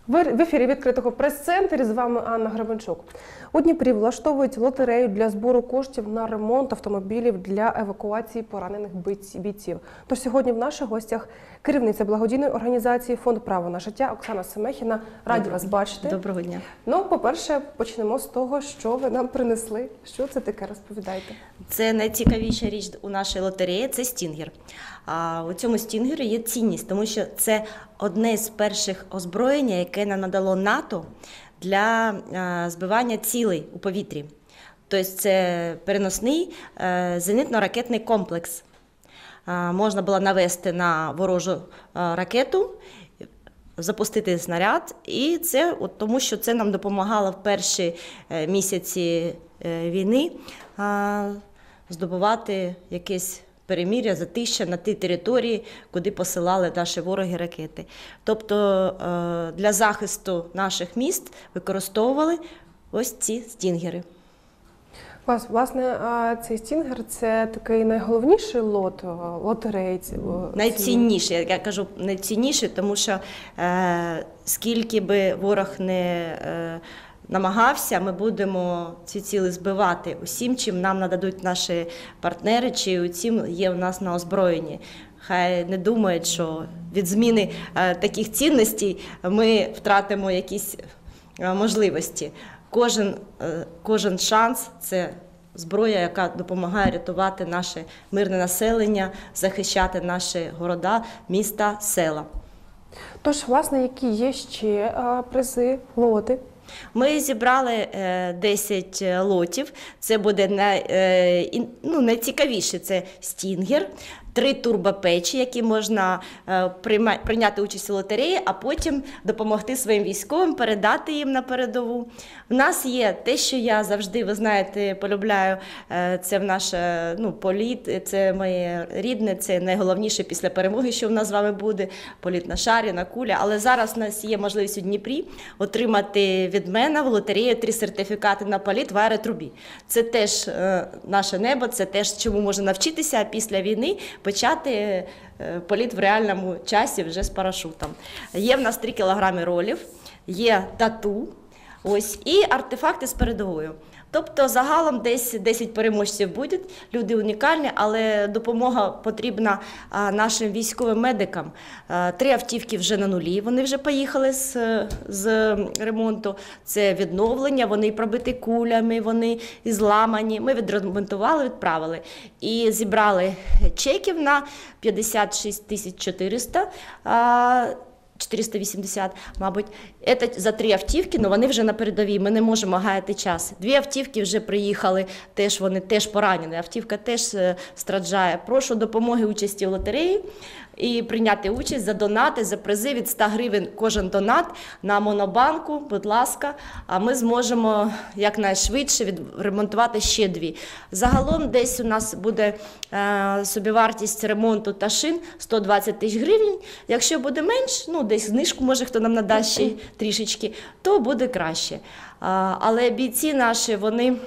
В ефірі відкритого прес-центру з вами Анна Гребенчук. У Дніпрі влаштовують лотерею для збору коштів на ремонт автомобілів для евакуації поранених бійців. Тож сьогодні в наших гостях керівниця благодійної організації «Фонд право на життя» Оксана Семехіна. Раді вас бачити. Доброго дня. Ну, по-перше, почнемо з того, що ви нам принесли. Що це таке? Розповідайте. Це найцікавіша річ у нашій лотереї – це стінгер. А у цьому стінгері є цінність, тому що це одне з перших озброєння, яке нам надало НАТО для збивання цілей у повітрі. Тобто це переносний зенітно-ракетний комплекс. Можна було навести на ворожу ракету, запустити снаряд, і це тому, що це нам допомагало в перші місяці війни здобувати якесь перемир'я, затища на ті території, куди посилали наші вороги ракети. Тобто для захисту наших міст використовували ось ці стінгери. Власне, цей стінгер – це такий найголовніший лот лотереї? Найцінніший, як я кажу, найцінніший, тому що скільки би ворог не намагався, ми будемо ці цілі збивати усім, чим нам нададуть наші партнери, чи усім є в нас на озброєнні. Хай не думають, що від зміни таких цінностей ми втратимо якісь можливості. Кожен шанс – це зброя, яка допомагає рятувати наше мирне населення, захищати наші города, міста, села. Тож, власне, які є ще призи, лоти? Ми зібрали 10 лотів. Це буде найцікавіше – це стінгер, 3 турбопечі, які можна прийняти участь у лотереї, а потім допомогти своїм військовим, передати їм на передову. В нас є те, що я завжди, ви знаєте, полюбляю, це в наш політ, це моє рідне, це найголовніше після перемоги, що в нас з вами буде, політ на шарі, на кулі. Але зараз у нас є можливість у Дніпрі отримати від мене в лотереї 3 сертифікати на політ в аеротрубі. Це теж наше небо, це теж чому можна навчитися після війни почати політ в реальному часі вже з парашутом. Є в нас 3 кілограми ролів, є тату, ось, і артефакти з передовою. Тобто загалом десь 10 переможців буде, люди унікальні, але допомога потрібна нашим військовим медикам. 3 автівки вже на нулі, вони вже поїхали з ремонту. Це відновлення, вони пробиті кулями, вони і зламані. Ми відремонтували, відправили. І зібрали чеків на 56 400, 480, мабуть. Це за 3 автівки, але вони вже на передовій, ми не можемо гаяти час. 2 автівки вже приїхали, вони теж поранені, автівка теж страждає. Прошу допомоги участі в лотереї і прийняти участь за донати, за призи від 100 гривень кожен донат на Монобанку, будь ласка, а ми зможемо якнайшвидше відремонтувати ще 2. Загалом десь у нас буде собівартість ремонту та шин 120 тисяч гривень. Якщо буде менш, десь знижку може хто нам надасть ще трішечки, то буде краще. Але бійці наші, вони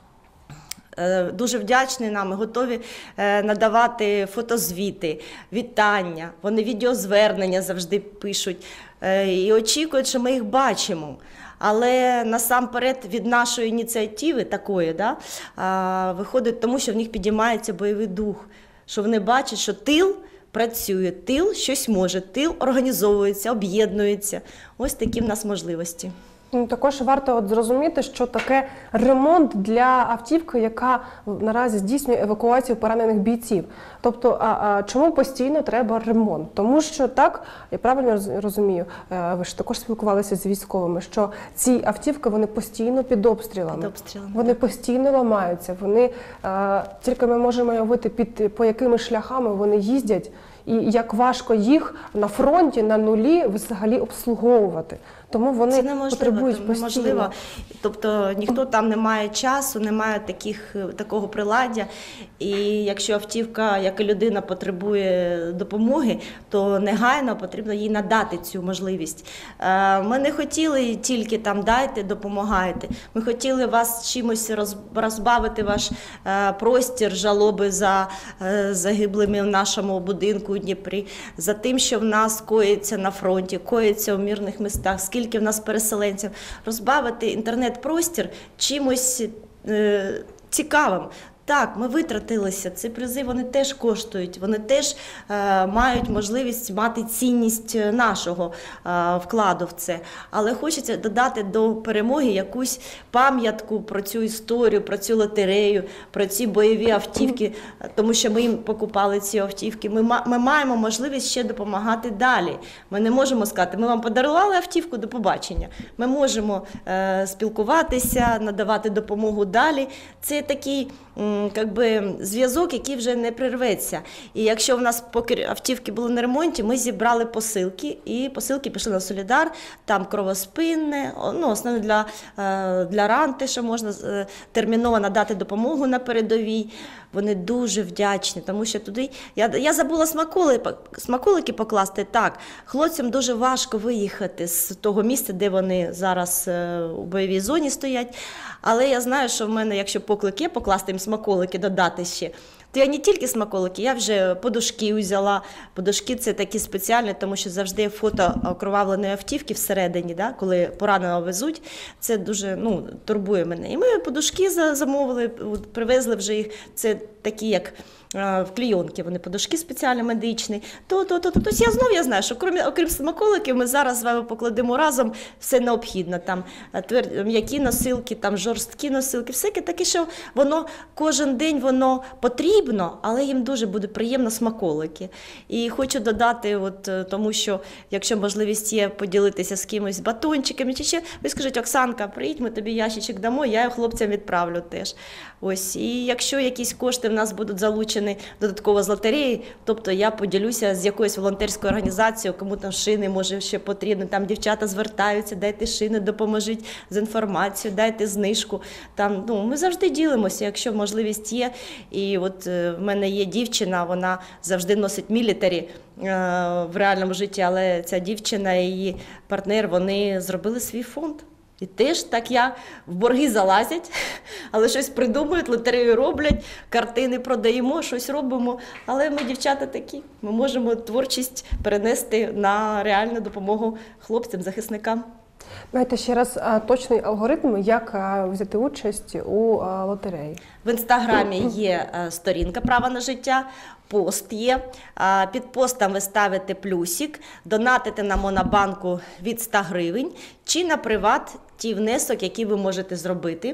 дуже вдячні нам, готові надавати фотозвіти, вітання, вони відеозвернення завжди пишуть і очікують, що ми їх бачимо. Але насамперед від нашої ініціативи такої виходить тому, що в них підіймається бойовий дух, що вони бачать, що тил працює, тил щось може, тил організовується, об'єднується. Ось такі в нас можливості. Також варто зрозуміти, що таке ремонт для автівки, яка наразі здійснює евакуацію поранених бійців. Тобто, чому постійно треба ремонт? Тому що, так, я правильно розумію, ви ж також спілкувалися з військовими, що ці автівки, вони постійно під обстрілами. Вони постійно ламаються. Вони, тільки ми можемо уявити, по якими шляхами вони їздять, і як важко їх на фронті, на нулі взагалі обслуговувати. Тому вони потребують постійно. Тобто ніхто там не має часу, не має такого приладдя. І якщо автівка, як і людина, потребує допомоги, то негайно потрібно їй надати цю можливість. Ми не хотіли тільки там дайте, допомагайте. Ми хотіли вас чимось розбавити ваш простір, жалоби за загиблими в нашому будинку у Дніпрі, за тим, що в нас коїться на фронті, коїться у мирних містах, скільки в нас переселенців, розбавити інтернет-простір чимось цікавим. Так, ми витратилися, ці призи, вони теж коштують, вони теж мають можливість мати цінність нашого вкладу в це. Але хочеться додати до перемоги якусь пам'ятку про цю історію, про цю лотерею, про ці бойові автівки, тому що ми їм покупали ці автівки. Ми маємо можливість ще допомагати далі. Ми не можемо сказати, ми вам подарували автівку, до побачення. Ми можемо спілкуватися, надавати допомогу далі. Це такий зв'язок, який вже не прерветься. І якщо в нас поки автівки були на ремонті, ми зібрали посилки, і посилки пішли на Солідар, там кровоспинне, основне для ран, те, що можна терміново надати допомогу на передовій. Вони дуже вдячні, тому що туди... Я забула смаколики покласти, так. Хлопцям дуже важко виїхати з того місця, де вони зараз у бойовій зоні стоять. Але я знаю, що в мене, якщо поклик є, покласти їм смаколики, додати ще, то я не тільки смаколики, я вже подушки взяла. Подушки – це такі спеціальні, тому що завжди є фото окровавленої автівки всередині, да, коли пораненого везуть. Це дуже турбує мене. І ми подушки замовили, привезли вже їх. Це такі, як в клійонки, вони подушки спеціальні, медичні. Тобто я знаю, що окрім смаколиків, ми зараз з вами покладемо разом все необхідне. Там м'які носилки, там жорсткі носилки, все таке, що воно кожен день воно потрібно, але їм дуже буде приємно смаколики. І хочу додати, тому що, якщо можливість є поділитися з кимось батончиками, чи ще, ви скажіть, Оксанка, приїдь, ми тобі ящичок дамо, я його хлопцям відправлю теж. Ось. І якщо якісь кошти в нас будуть залучені додатково з лотереї, тобто я поділюся з якоюсь волонтерською організацією, кому там шини, може, ще потрібно, там дівчата звертаються, дайте шини, допоможіть з інформацією, дайте знижку. Там, ми завжди ділимося, якщо можливість є. І в мене є дівчина, вона завжди носить мілітарі в реальному житті, але ця дівчина і її партнер, вони зробили свій фонд. І теж так в борги залазять, але щось придумують, лотерею роблять, картини продаємо, щось робимо. Але ми, дівчата, такі, ми можемо творчість перенести на реальну допомогу хлопцям, захисникам. Давайте ще раз точний алгоритм, як взяти участь у лотереї. В Інстаграмі є сторінка «Право на життя», пост є. Під постом ви ставите плюсик, донатите на Монобанку від 100 гривень чи на приват ті внесок, які ви можете зробити.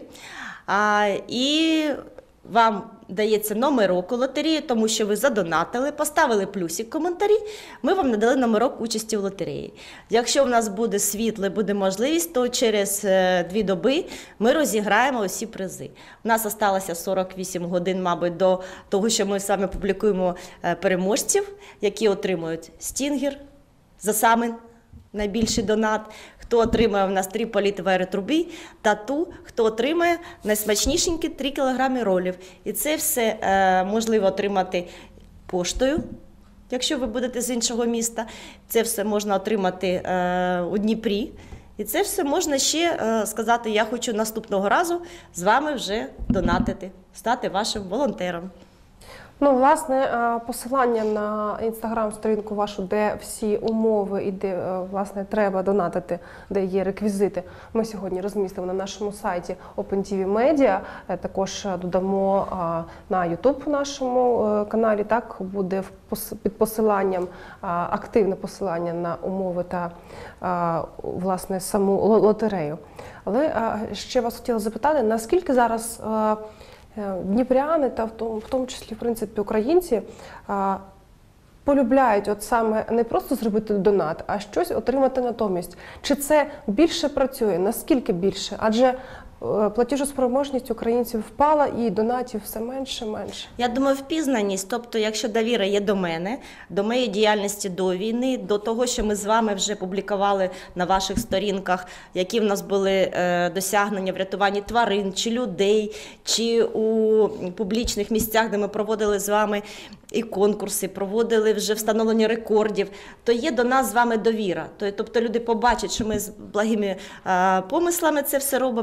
І вам дається номерок у лотереї, тому що ви задонатили, поставили плюсик в коментарі, ми вам надали номерок участі в лотереї. Якщо в нас буде світло, буде можливість, то через 2 доби ми розіграємо усі призи. У нас залишилося 48 годин, мабуть, до того, що ми саме публікуємо переможців, які отримують стінгер за саме найбільший донат, хто отримає в нас 3 політи в аеротрубі, та хто отримає найсмачнішенькі 3 кілограми ролів. І це все можливо отримати поштою, якщо ви будете з іншого міста. Це все можна отримати у Дніпрі. І це все можна ще сказати, я хочу наступного разу з вами вже донатити, стати вашим волонтером. Власне, посилання на інстаграм-сторінку вашу, де всі умови і де, власне, треба донатити, де є реквізити, ми сьогодні розмістимо на нашому сайті OpenTV Media. Також додамо на YouTube нашому каналі, так, буде під посиланням, активне посилання на умови та, власне, саму лотерею. Але ще вас хотіла запитати, наскільки зараз дніпряни та в тому числі, в принципі, українці полюбляють саме не просто зробити донат, а щось отримати натомість. Чи це більше працює? Наскільки більше? Адже платіжоспроможність українців впала і донатів все менше і менше. Я думаю, впізнаність. Тобто, якщо довіра є до мене, до моєї діяльності до війни, до того, що ми з вами вже публікували на ваших сторінках, які в нас були досягнення в рятуванні тварин, чи людей, чи у публічних місцях, де ми проводили з вами і конкурси, проводили вже встановлення рекордів, то є до нас з вами довіра. Тобто люди побачать, що ми з благими помислами це все робимо, ми маємо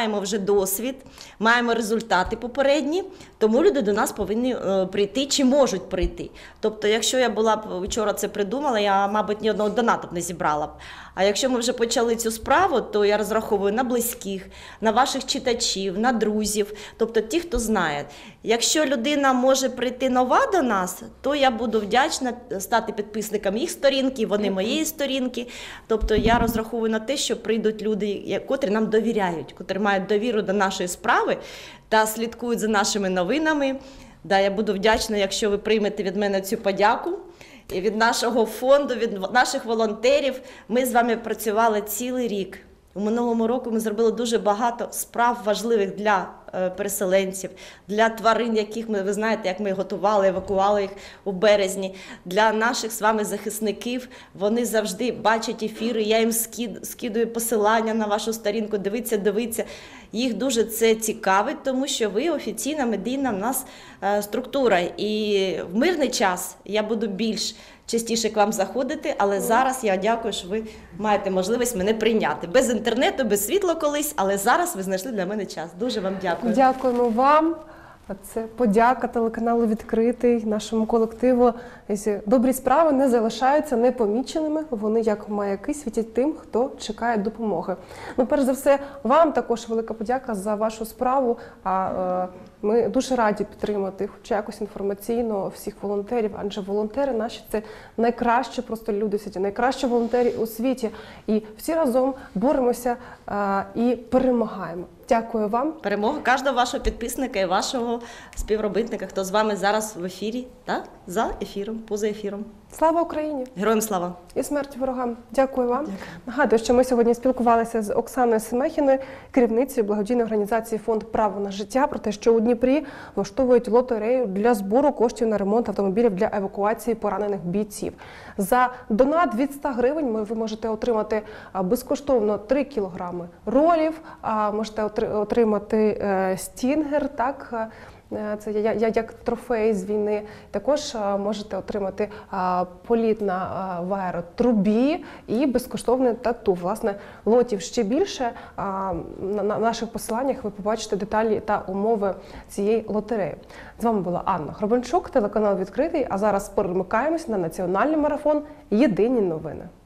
маємо вже досвід, маємо результати попередні, тому люди до нас повинні прийти чи можуть прийти. Тобто, якщо я була б вчора це придумала, я, мабуть, ні одного донату б не зібрала б. А якщо ми вже почали цю справу, то я розраховую на близьких, на ваших читачів, на друзів, тобто ті, хто знає. Якщо людина може прийти нова до нас, то я буду вдячна стати підписником їх сторінки, вони моєї сторінки. Тобто я розраховую на те, що прийдуть люди, котрі нам довіряють, котрі мають довіру до нашої справи та слідкують за нашими новинами. Да, я буду вдячна, якщо ви приймете від мене цю подяку. І від нашого фонду, від наших волонтерів ми з вами працювали цілий рік. У минулому року ми зробили дуже багато справ важливих для переселенців, для тварин, яких ви знаєте, як ми готували, евакували їх у березні. Для наших з вами захисників вони завжди бачать ефіри, я їм скидую посилання на вашу сторінку, дивіться. Їх дуже це цікавить, тому що ви офіційна медійна в нас структура. І в мирний час я буду більш частіше к вам заходити, але зараз я дякую, що ви маєте можливість мене прийняти. Без інтернету, без світла колись, але зараз ви знайшли для мене час. Дуже вам дякую. Дякуємо вам. Це подяка телеканалу «Відкритий», нашому колективу. Добрі справи не залишаються непоміченими. Вони, як маяки, світять тим, хто чекає допомоги. Ну, перш за все, вам також велика подяка за вашу справу. Ми дуже раді підтримати, хоча якось інформаційно, всіх волонтерів, адже волонтери наші – це найкращі просто люди в світі, найкращі волонтери у світі. І всі разом боремося і перемагаємо. Дякую вам. Перемога кожного вашого підписника і вашого співробітника, хто з вами зараз в ефірі, так? За ефіром, поза ефіром. Слава Україні! Героям слава! І смерть ворогам. Дякую вам. Дякую. Нагадую, що ми сьогодні спілкувалися з Оксаною Семехіною, керівницею благодійної організації «Фонд Право на життя», про те, що у Дніпрі влаштовують лотерею для збору коштів на ремонт автомобілів для евакуації поранених бійців. За донат від 100 гривень ви можете отримати безкоштовно 3 кілограми ролів, можете отримати стінгер, так, це як трофей з війни. Також можете отримати політ в аеротрубі і безкоштовне тату. Власне, лотів ще більше. На наших посиланнях ви побачите деталі та умови цієї лотереї. З вами була Анна Хробенчук, телеканал «Відкритий». А зараз перемикаємось на національний марафон «Єдині новини».